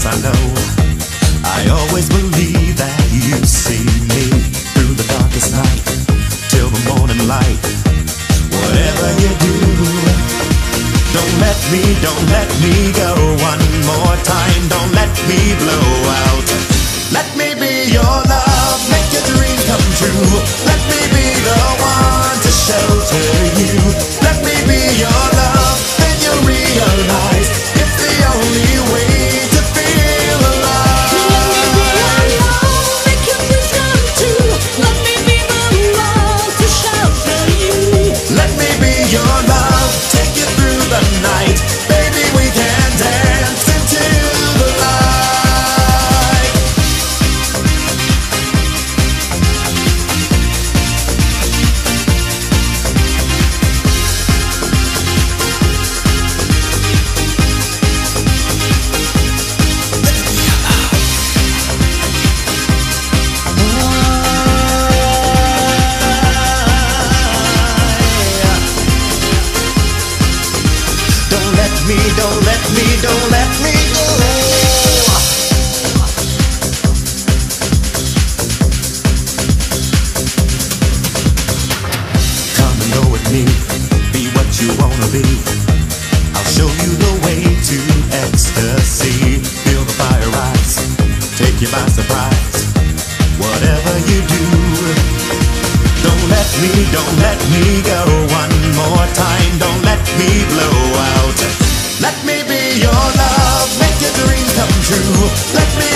I know. I always believe that you see me through the darkest night till the morning light. Whatever you do, don't let me go one more time. Don't let me blow out. Let me be your love, make your dream come true. Let me be the one to shelter you. Let me be your love, then you'll realize it's the only way to feel alive. Let me be your love, make your dreams come true. Let me be the one to shelter you. Let me be your love, take you through the night. Baby, we can dance into the light. Don't let me go. Come and go with me, be what you wanna be. I'll show you the way to ecstasy. Feel the fire rise, take you by surprise. Whatever you do, don't let me go one more time. Don't let me blow out. Let me be your love, make your dreams come true. Let me